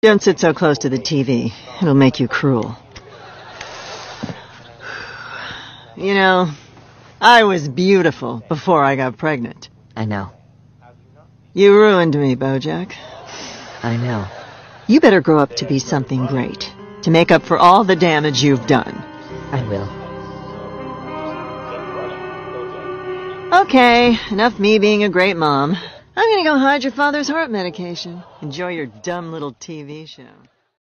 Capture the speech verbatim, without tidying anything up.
Don't sit so close to the T V. It'll make you cruel. You know, I was beautiful before I got pregnant. I know. You ruined me, Bojack. I know. You better grow up to be something great, to make up for all the damage you've done. I will. Okay, enough me being a great mom. I'm gonna go hide your father's heart medication. Enjoy your dumb little T V show.